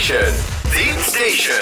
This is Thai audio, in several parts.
Station Deep Station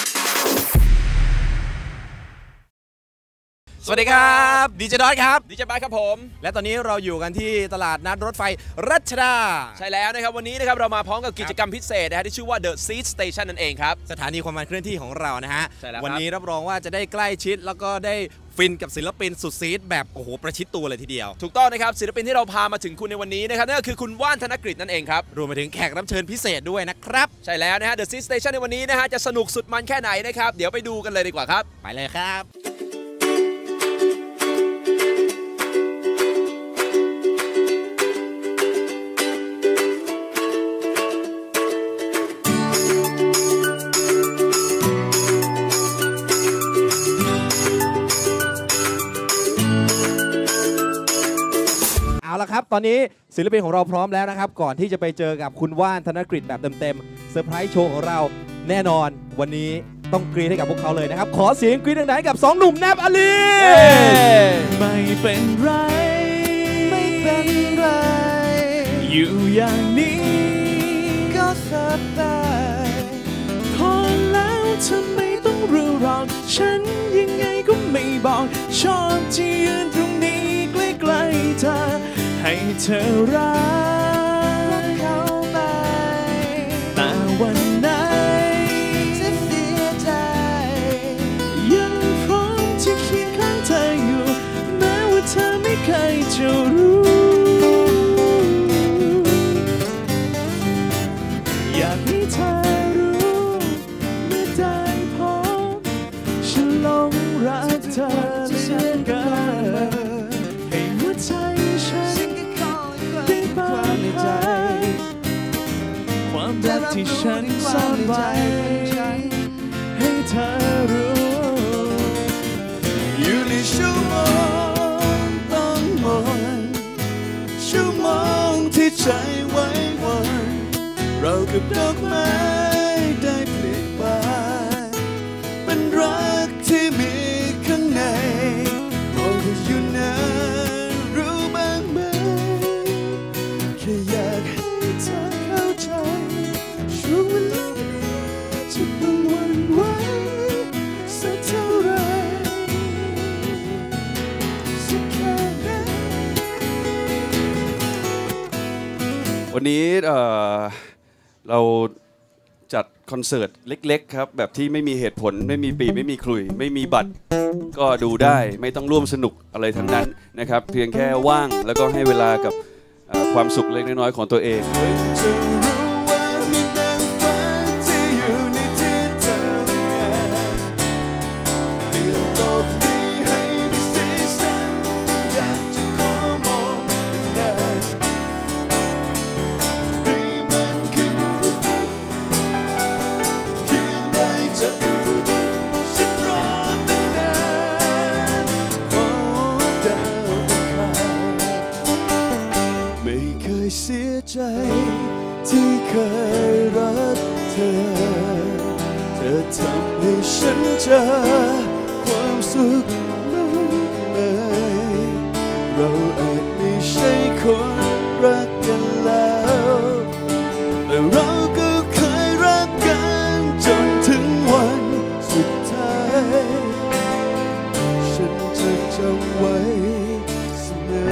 สวัสดีครับดีเจดอทครับดีเจบายครับผมและตอนนี้เราอยู่กันที่ตลาดนัดรถไฟรัชดาใช่แล้วนะครับวันนี้นะครับเรามาพร้อมกับกิจกรรมพิเศษนะฮะที่ชื่อว่า The Seat Station นั่นเองครับสถานีความมันเคลื่อนที่ของเรานะฮะใช่แล้ววันนี้รับรองว่าจะได้ใกล้ชิดแล้วก็ได้ฟินกับศิลปินสุดซีดแบบโอ้โหประชิดตัวเลยทีเดียวถูกต้องนะครับศิลปินที่เราพามาถึงคุณในวันนี้นะครับนั่นก็คือคุณว่านธนกฤษนั่นเองครับรวมไปถึงแขกรับเชิญพิเศษด้วยนะครับใช่แล้วนะฮะ The Seat Station ในวันนี้นะฮะจะสนุกสุดมันแค่ไหนนะครับเดี๋ยวไปดูกันเลยดีกว่าครับไปเลยครับเอาละครับตอนนี้ศิลปินของเราพร้อมแล้วนะครับก่อนที่จะไปเจอกับคุณว่านธนกฤษแบบเต็มๆเซอร์ไพรส์โชว์ของเราแน่นอนวันนี้ต้องกรี๊ดให้กับพวกเขาเลยนะครับขอเสียงกรี๊ดดังๆกับ2หนุ่มแนบอลีไม่เป็นไรไม่เป็นไรอยู่อย่างนี้ก็สบายพอแล้วเธอไม่ต้องรู้หรอกฉันยังไงก็ไม่บอกชอบที่ยืนตรงนี้ใกล้ๆเธอให้เธอรักเขาไปแต่วันไหนจะเสียใจยังพร้อมที่เคียงข้างเธออยู่แม้ว่าเธอไม่เคยจะรู้อยากให้เธอรู้เมื่อได้พบฉันหลงรักเธอเหลือเกินให้หัวใจฉันได้เปิดใจความรักที่ฉันซ่อนไว้ให้เธอรู้อยู่ในชั่วโมงต้องมนชั่วโมงที่ใจไว้วันเรากับดอกไม้ได้เปลี่ยนไปเป็นรักที่มีข้างในมองกันอยู่นานรู้บ้างไหมแค่อยากให้เธอเข้าใจช่วงเวลาจะต้องหวั่นไหวสักเท่าไรสักแค่ไหนวันนี้เราจัดคอนเสิร์ตเล็กๆครับแบบที่ไม่มีเหตุผลไม่มีปีไม่มีคลุยไม่มีบัตรก็ดูได้ไม่ต้องร่วมสนุกอะไรทั้งนั้นนะครับเพียงแค่ว่างแล้วก็ให้เวลากับความสุขเล็กน้อยของตัวเองเสียใจที่เคยรักเธอเธอทำให้ฉันเจอความสุขเลยเราอาจไม่ใช่คนรักกันแล้วแต่เราก็เคยรักกันจนถึงวันสุดท้ายฉันจะจำไว้เสมอ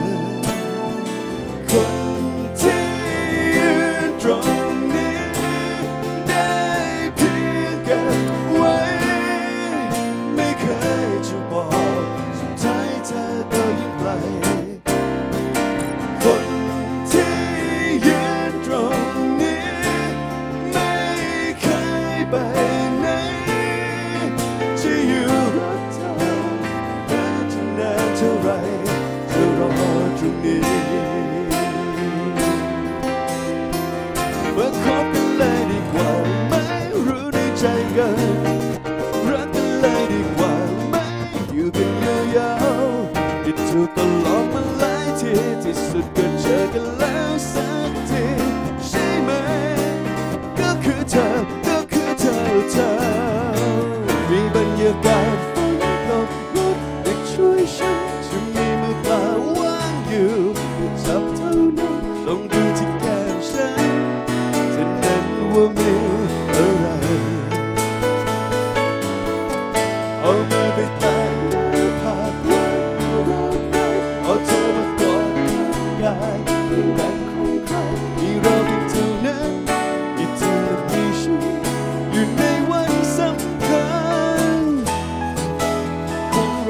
ตรงนี้ได้เพียงเก็บไว้ไม่เคยจะบอกสุดท้ายเธอก็ยิ่งไกลรักของใครมีเราเท่านั้นที่เธอมีฉันอยู่ในวันสำคัญของเรา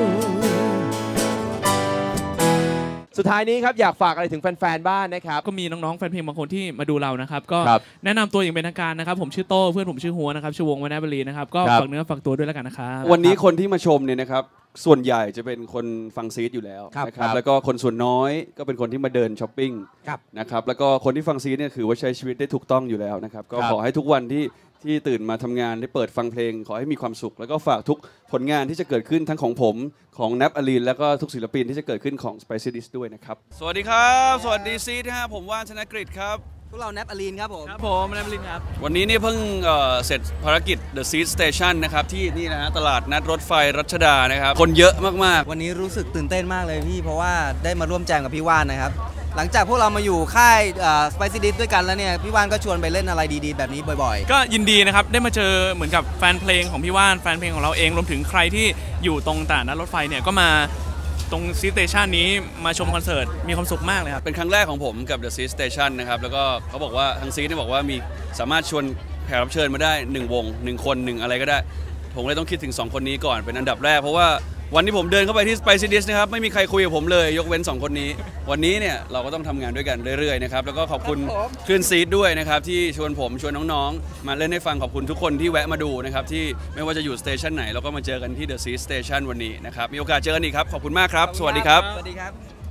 สุดท้ายนี้ครับอยากฝากอะไรถึงแฟนๆบ้านนะครับก็มีน้องๆแฟนเพลงบางคนที่มาดูเรานะครับก็แนะนำตัวอย่างเป็นทางการนะครับผมชื่อโต้เพื่อนผมชื่อหัวนะครับชื่อวงวานาบรีนะครับก็ฝากเนื้อฝากตัวด้วยแล้วกันนะครับวันนี้คนที่มาชมเนี่ยนะครับส่วนใหญ่จะเป็นคนฟังซีดอยู่แล้วนะครับแล้วก็คนส่วนน้อยก็เป็นคนที่มาเดินช้อปปิ้งนะครับแล้วก็คนที่ฟังซีดเนี่ยคือว่าใช้ชีวิตได้ถูกต้องอยู่แล้วนะครับก็ขอให้ทุกวันที่ตื่นมาทำงานได้เปิดฟังเพลงขอให้มีความสุขแล้วก็ฝากทุกผลงานที่จะเกิดขึ้นทั้งของผมของแนปอลีนแล้วก็ทุกศิลปินที่จะเกิดขึ้นของ Spicy Dish ด้วยนะครับสวัสดีครับสวัสดีซีดฮะผมว่านธนกฤษครับพวกเราแนปอลีนครับผมครับผมแนปอลีนครับวันนี้นี่เพิ่งเสร็จภารกิจ The Seed Station นะครับที่นี่นะฮะตลาดนัดรถไฟรัชดานะครับคนเยอะมากๆวันนี้รู้สึกตื่นเต้นมากเลยพี่เพราะว่าได้มาร่วมแจมกับพี่ว่านนะครับหลังจากพวกเรามาอยู่ค่ายSpicy Dish ด้วยกันแล้วเนี่ยพี่ว่านก็ชวนไปเล่นอะไรดีๆแบบนี้บ่อยๆก็ยินดีนะครับได้มาเจอเหมือนกับแฟนเพลงของพี่ว่านแฟนเพลงของเราเองรวมถึงใครที่อยู่ตรงตลาดนัดรถไฟเนี่ยก็มาตรงซีสเตชันนี้มาชมคอนเสิร์ตมีความสุขมากเลยครับเป็นครั้งแรกของผมกับ The Seed Station นะครับแล้วก็เขาบอกว่าทางซีดบอกว่ามีสามารถชวนแขกรับเชิญมาได้1วง1คน1อะไรก็ได้ผมเลยต้องคิดถึง2คนนี้ก่อนเป็นอันดับแรกเพราะว่าวันที่ผมเดินเข้าไปที่ Spicy Dish นะครับไม่มีใครคุยกับผมเลยยกเว้น2คนนี้วันนี้เนี่ยเราก็ต้องทำงานด้วยกันเรื่อยๆนะครับแล้วก็ขอบคุณคลื่นซีดด้วยนะครับที่ชวนผมชวนน้องๆมาเล่นให้ฟังขอบคุณทุกคนที่แวะมาดูนะครับที่ไม่ว่าจะอยู่สเตชันไหนเราก็มาเจอกันที่ The Seed Station วันนี้นะครับมีโอกาสเจอกันอีกครับขอบคุณมากครับสวัสดีครับสวัสดีครับ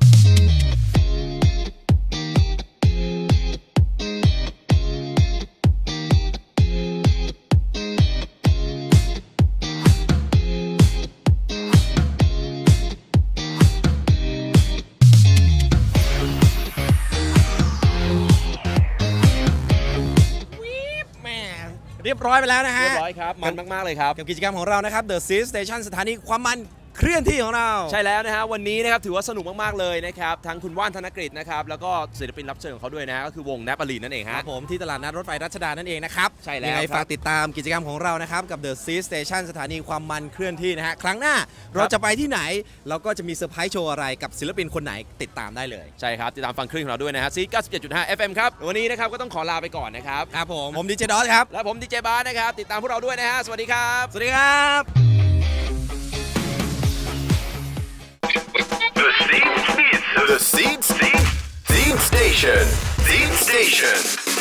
เรียบร้อยไปแล้วนะฮะเรียบร้อยครับมันมากๆเลยครับกับกิจกรรมของเรานะครับ The Seed Station สถานีความมันเคลื่อนที่ของเราใช่แล้วนะฮะวันนี้นะครับถือว่าสนุกมากๆเลยนะครับทั้งคุณว่านธนกฤษนะครับแล้วก็ศิลปินรับเชิญของเขาด้วยนะฮะก็คือวงแนปอลีนนั่นเองฮะผมที่ตลาดนัดรถไฟรัชดานั่นเองนะครับใช่แล้วยังไงฝากติดตามกิจกรรมของเรานะครับกับ The Seed Station สถานีความมันเคลื่อนที่นะฮะครั้งหน้าเราจะไปที่ไหนเราก็จะมีเซอร์ไพรส์โชว์อะไรกับศิลปินคนไหนติดตามได้เลยใช่ครับติดตามฟังคลื่นของเราด้วยนะฮะซี 97.5 FM ครับวันนี้นะครับก็ต้องขอลาไปก่อนนะครับครับผมดีเจดอสครับและผมดีเจบาสนะครับติดตามพวกเราด้วยนะฮะสวัสดีครับสวัสดีครับ The Seed Station.